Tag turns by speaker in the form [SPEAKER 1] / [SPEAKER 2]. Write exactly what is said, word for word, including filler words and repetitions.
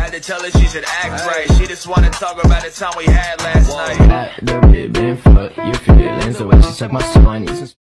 [SPEAKER 1] had to tell her she should act right. She just wanna talk about the time we had last night.
[SPEAKER 2] That little bit been fucked, your feelings, the way she suck my soul, I need some